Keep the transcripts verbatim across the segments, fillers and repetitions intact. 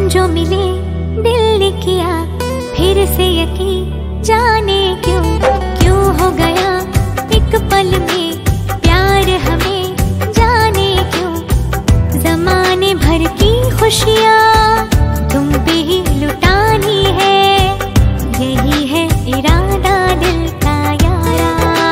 जो मिले दिल ने किया फिर से यकीन, जाने क्यों क्यों हो गया एक पल में प्यार हमें, जाने क्यों जमाने भर की खुशियाँ तुम पे ही लुटानी है, यही है इरादा दिल का यारा।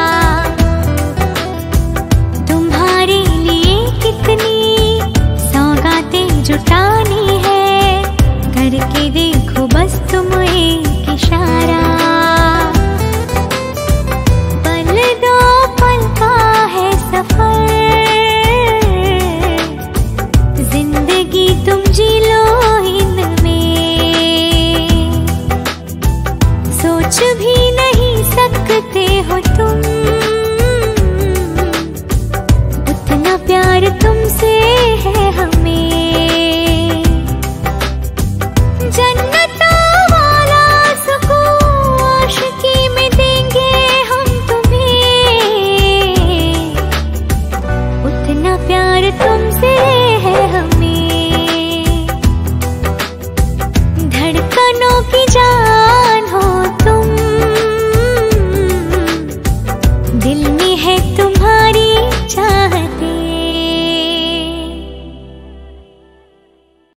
तुम्हारे लिए कितनी सौगातें जुटानी है, करके देखो बस तुम एक इशारा। पल दो पल का है सफर, जिंदगी तुम जी लो इनमें, सोच भी नहीं सकते हो तुम, उतना प्यार तुमसे है हमें। जन्नतों वाला सुकून आशिकी में देंगे हम तुम्हें, उतना प्यार तुमसे है हमें। धड़कनों की जान हो तुम, दिल में है तुम्हारा